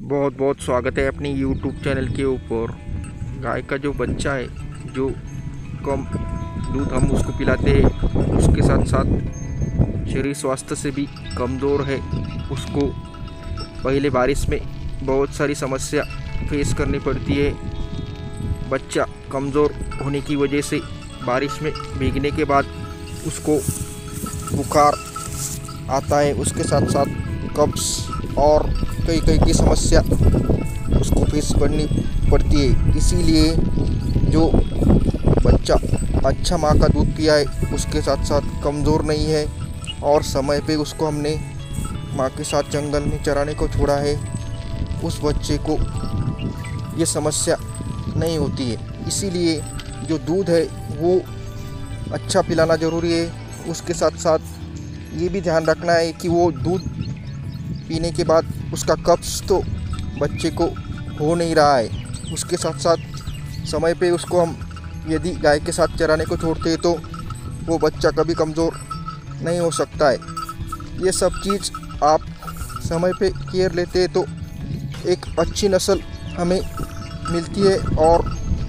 बहुत बहुत स्वागत है अपनी YouTube चैनल के ऊपर। गाय का जो बच्चा है, जो कम दूध हम उसको पिलाते हैं, उसके साथ साथ शरीर स्वास्थ्य से भी कमज़ोर है। उसको पहले बारिश में बहुत सारी समस्या फेस करनी पड़ती है। बच्चा कमज़ोर होने की वजह से बारिश में भीगने के बाद उसको बुखार आता है, उसके साथ साथ कब्ज़ और कई की समस्या उसको फेस करनी पड़ती है। इसीलिए जो बच्चा अच्छा माँ का दूध पिया है, उसके साथ साथ कमज़ोर नहीं है और समय पे उसको हमने माँ के साथ जंगल में चराने को छोड़ा है, उस बच्चे को ये समस्या नहीं होती है। इसीलिए जो दूध है वो अच्छा पिलाना ज़रूरी है। उसके साथ साथ ये भी ध्यान रखना है कि वो दूध पीने के बाद उसका कब्ज़ तो बच्चे को हो नहीं रहा है। उसके साथ साथ समय पे उसको हम यदि गाय के साथ चराने को छोड़ते हैं तो वो बच्चा कभी कमज़ोर नहीं हो सकता है। ये सब चीज़ आप समय पे केयर लेते हैं तो एक अच्छी नस्ल हमें मिलती है और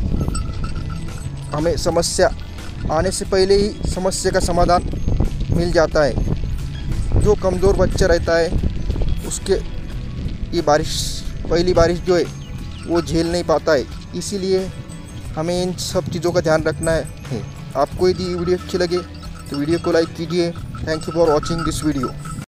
हमें समस्या आने से पहले ही समस्या का समाधान मिल जाता है। जो कमज़ोर बच्चा रहता है उसके ये पहली बारिश जो है वो झेल नहीं पाता है। इसीलिए हमें इन सब चीज़ों का ध्यान रखना है। आपको यदि वीडियो अच्छी लगे तो वीडियो को लाइक कीजिए। Thank you for watching this video.